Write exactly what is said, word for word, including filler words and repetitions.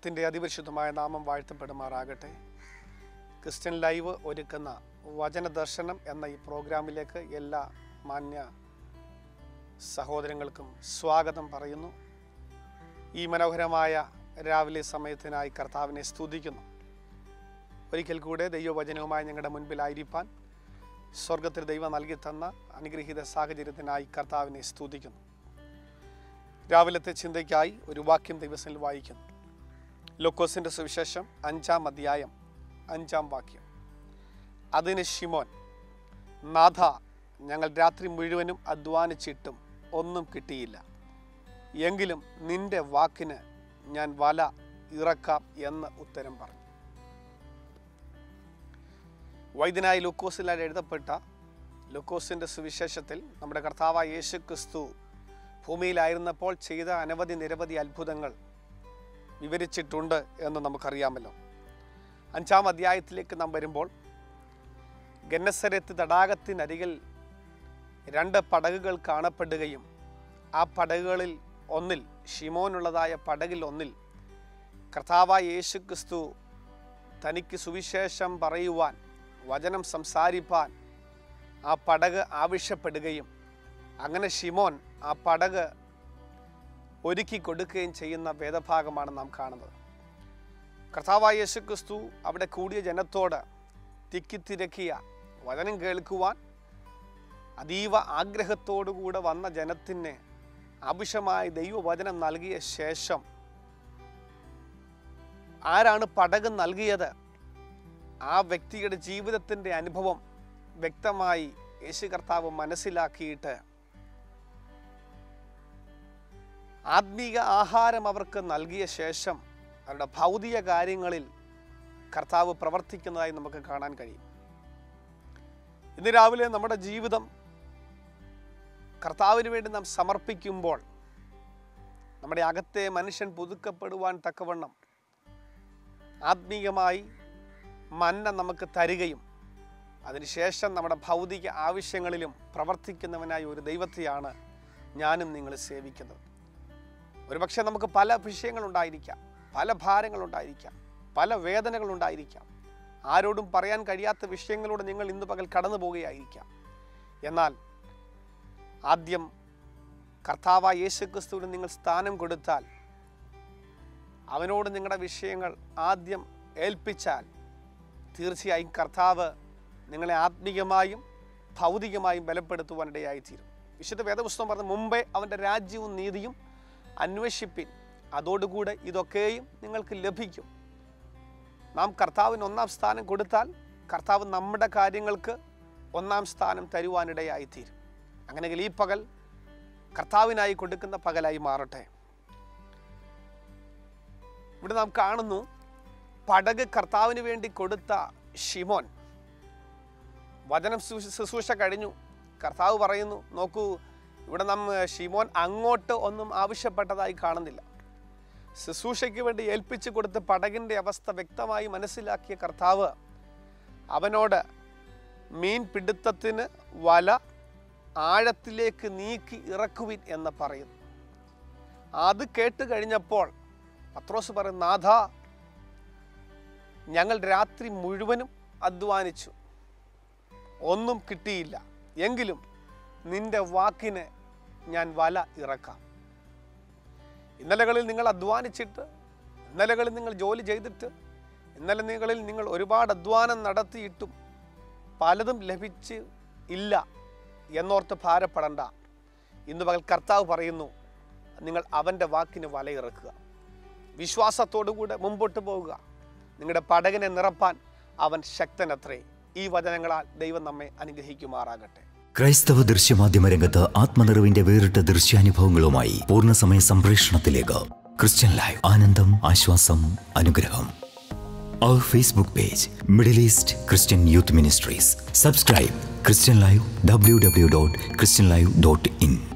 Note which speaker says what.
Speaker 1: ദൈവത്തിൻ്റെ അതിപരിശുദ്ധമായ നാമം വാഴ്ത്തപ്പെടുമാറാകട്ടെ. ക്രിസ്ത്യൻ ലൈവ് ഒരുക്കുന്ന വചന ദർശനം എന്ന ഈ പ്രോഗ്രാമിലേക്ക് എല്ലാ മാന്യ സഹോദരങ്ങൾക്കും സ്വാഗതം പറയുന്നു. ഈ മനോഹരമായ രാവിലെ സമയത്തിനായി കർത്താവിനെ സ്തുതിക്കുന്നു. ഒരിക്കൽ കൂടെ ദൈവവചനവുമായി ഞങ്ങളുടെ മുൻപിലായിരിക്കാൻ സ്വർഗത്തിൽ ദൈവം നൽകി തന്ന അനുഗ്രഹീത സാഹചര്യത്തിനായി കർത്താവിനെ സ്തുതിക്കുന്നു. രാവിലത്തെ ചിന്തയ്ക്കായി ഒരു വാക്യം ദൈവത്തിൽ വായിക്കുന്നു. ലൂക്കോസിൻ്റെ സുവിശേഷം അഞ്ചാം അധ്യായം അഞ്ചാം വാക്യം. അതിന് ശിമോൻ, നാഥ, ഞങ്ങൾ രാത്രി മുഴുവനും അധ്വാനിച്ചിട്ടും ഒന്നും കിട്ടിയില്ല, എങ്കിലും നിന്റെ വാക്കിന് ഞാൻ വല ഇറക്കാം എന്ന് ഉത്തരം പറഞ്ഞു. വൈദ്യനായ ലൂക്കോസിലായി എഴുതപ്പെട്ട ലൂക്കോസിൻ്റെ സുവിശേഷത്തിൽ നമ്മുടെ കർത്താവായ യേശു ക്രിസ്തു ഭൂമിയിലായിരുന്നപ്പോൾ ചെയ്ത അനവധി നിരവധി അത്ഭുതങ്ങൾ വിവരിച്ചിട്ടുണ്ട് എന്ന് നമുക്കറിയാമല്ലോ. അഞ്ചാം അധ്യായത്തിലേക്ക് നാം വരുമ്പോൾ ഗന്നസരത്ത് തടാകത്തിനരികിൽ രണ്ട് പടകുകൾ കാണപ്പെടുകയും ആ പടകുകളിൽ ഒന്നിൽ, ശിമോനുള്ളതായ പടകിൽ ഒന്നിൽ, കർത്താവായ യേശു ക്രിസ്തു തനിക്ക് സുവിശേഷം പറയുവാൻ, വചനം സംസാരിപ്പാൻ ആ പടക് ആവശ്യപ്പെടുകയും അങ്ങനെ ശിമോൻ ആ പടക് ഒരുക്കി കൊടുക്കുകയും ചെയ്യുന്ന വേദഭാഗമാണ് നാം കാണുന്നത്. കർത്താവായ യേശു ക്രിസ്തു അവിടെ കൂടിയ ജനത്തോട് തിക്കിത്തിരക്കിയ വചനം കേൾക്കുവാൻ അതീവ ആഗ്രഹത്തോടുകൂടെ വന്ന ജനത്തിന് ആവശ്യമായ ദൈവവചനം നൽകിയ ശേഷം ആരാണ് പടക് നൽകിയത്, ആ വ്യക്തിയുടെ ജീവിതത്തിൻ്റെ അനുഭവം വ്യക്തമായി യേശു കർത്താവ് മനസ്സിലാക്കിയിട്ട് ആത്മീക ആഹാരം അവർക്ക് നൽകിയ ശേഷം അവരുടെ ഭൗതിക കാര്യങ്ങളിൽ കർത്താവ് പ്രവർത്തിക്കുന്നതായി നമുക്ക് കാണാൻ കഴിയും. ഇന്ന് രാവിലെ നമ്മുടെ ജീവിതം കർത്താവിന് വേണ്ടി നാം സമർപ്പിക്കുമ്പോൾ നമ്മുടെ അകത്തെ മനുഷ്യൻ പുതുക്കപ്പെടുവാൻ തക്കവണ്ണം ആത്മീയമായി മന്ന നമുക്ക് തരികയും അതിനുശേഷം നമ്മുടെ ഭൗതിക ആവശ്യങ്ങളിലും പ്രവർത്തിക്കുന്നവനായ ഒരു ദൈവത്തെയാണ് ഞാനും നിങ്ങൾ സേവിക്കുന്നത്. ഒരുപക്ഷെ നമുക്ക് പല വിഷയങ്ങളുണ്ടായിരിക്കാം, പല ഭാരങ്ങളുണ്ടായിരിക്കാം, പല വേദനകളുണ്ടായിരിക്കാം, ആരോടും പറയാൻ കഴിയാത്ത വിഷയങ്ങളോട് നിങ്ങൾ ഇന്ന് പകൽ കടന്നു പോവുകയായിരിക്കാം. എന്നാൽ ആദ്യം കർത്താവായ യേശു ക്രിസ്തുവിന് നിങ്ങൾ സ്ഥാനം കൊടുത്താൽ, അവനോട് നിങ്ങളുടെ വിഷയങ്ങൾ ആദ്യം ഏൽപ്പിച്ചാൽ, തീർച്ചയായും കർത്താവ് നിങ്ങളെ ആത്മീയമായും ഭൗതികമായും ബലപ്പെടുത്തുവാനിടയായിത്തീരും. വിശുദ്ധ വേദപുസ്തകം പറഞ്ഞ മുമ്പേ അവൻ്റെ രാജ്യവും നീതിയും അന്വേഷിപ്പിൻ, അതോടുകൂടെ ഇതൊക്കെയും നിങ്ങൾക്ക് ലഭിക്കും. നാം കർത്താവിന് ഒന്നാം സ്ഥാനം കൊടുത്താൽ കർത്താവ് നമ്മുടെ കാര്യങ്ങൾക്ക് ഒന്നാം സ്ഥാനം തരുവാനിടയായിത്തീരും. അങ്ങനെയെങ്കിൽ ഈ പകൽ കർത്താവിനായി കൊടുക്കുന്ന പകലായി മാറട്ടെ. ഇവിടെ നാം കാണുന്നു, പടക് കർത്താവിന് വേണ്ടി കൊടുത്ത ശിമോൻ വചനം ശുശ്രൂഷ കഴിഞ്ഞു. കർത്താവ് പറയുന്നു, നോക്കൂ, ഇവിടെ നാം ശിമോൻ അങ്ങോട്ട് ഒന്നും ആവശ്യപ്പെട്ടതായി കാണുന്നില്ല. ശുശ്രൂഷയ്ക്ക് വേണ്ടി ഏൽപ്പിച്ചു കൊടുത്ത പടകിൻ്റെ അവസ്ഥ വ്യക്തമായി മനസ്സിലാക്കിയ കർത്താവ് അവനോട് മീൻ പിടുത്തത്തിന് വല ആഴത്തിലേക്ക് നീക്കി ഇറക്കുവിൻ എന്ന് പറയുന്നു. അത് കേട്ട് കഴിഞ്ഞപ്പോൾ പത്രോസ് പറയും, നാഥ, ഞങ്ങൾ രാത്രി മുഴുവനും അധ്വാനിച്ചു, ഒന്നും കിട്ടിയില്ല, എങ്കിലും നിന്റെ വാക്കിന് ഞാൻ വല ഇറക്കാം. ഇന്നലകളിൽ നിങ്ങൾ അധ്വാനിച്ചിട്ട്, ഇന്നലകളിൽ നിങ്ങൾ ജോലി ചെയ്തിട്ട്, ഇന്നലകളിൽ നിങ്ങൾ ഒരുപാട് അധ്വാനം നടത്തിയിട്ടും പലതും ലഭിച്ച് ഇല്ല എന്നോർത്ത് ഭാരപ്പെടണ്ട. ഇന്ന് പകൽ കർത്താവ് പറയുന്നു, നിങ്ങൾ അവൻ്റെ വാക്കിന് വലയിറക്കുക, വിശ്വാസത്തോടുകൂടെ മുമ്പോട്ട് പോവുക. നിങ്ങളുടെ പടകിനെ നിറപ്പാൻ അവൻ ശക്തനത്രേ. ഈ വചനങ്ങളാൽ ദൈവം നമ്മെ അനുഗ്രഹിക്കുമാറാകട്ടെ.
Speaker 2: ക്രൈസ്തവ ദൃശ്യമാധ്യമ രംഗത്ത് ആത്മനിറവിന്റെ വേറിട്ട ദൃശ്യാനുഭവങ്ങളുമായി പൂർണ്ണസമയ സംപ്രേഷണത്തിലേക്ക് ക്രിസ്ത്യൻ ലൈവ്. ആനന്ദം, ആശ്വാസം, അനുഗ്രഹം. Our Facebook page, Middle East Christian Youth Ministries. Subscribe Christian Live, w w w dot christian live dot in.